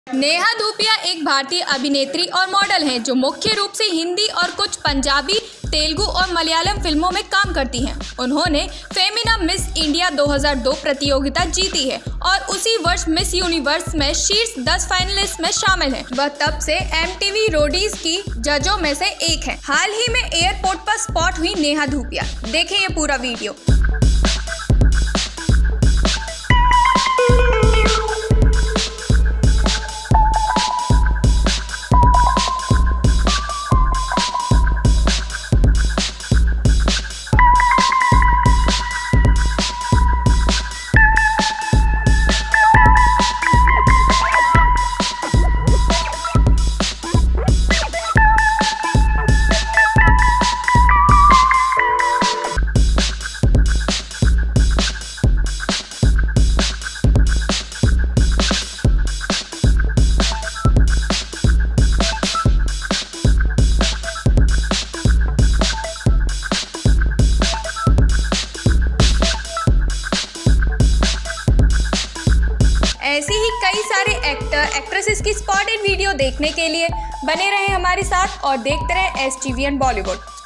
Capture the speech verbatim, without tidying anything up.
नेहा धूपिया एक भारतीय अभिनेत्री और मॉडल हैं जो मुख्य रूप से हिंदी और कुछ पंजाबी, तेलुगु और मलयालम फिल्मों में काम करती हैं। उन्होंने फेमिना मिस इंडिया दो हज़ार दो प्रतियोगिता जीती है और उसी वर्ष मिस यूनिवर्स में शीर्ष दस फाइनलिस्ट में शामिल हैं। वह तब से एम टी वी रोडीज की जजों में से एक है। हाल ही में एयरपोर्ट पर स्पॉट हुई नेहा धूपिया। देखें ये पूरा वीडियो। ऐसी ही कई सारे एक्टर एक्ट्रेसेस की स्पॉटेड वीडियो देखने के लिए बने रहें हमारे साथ और देखते रहें S T V N Bollywood.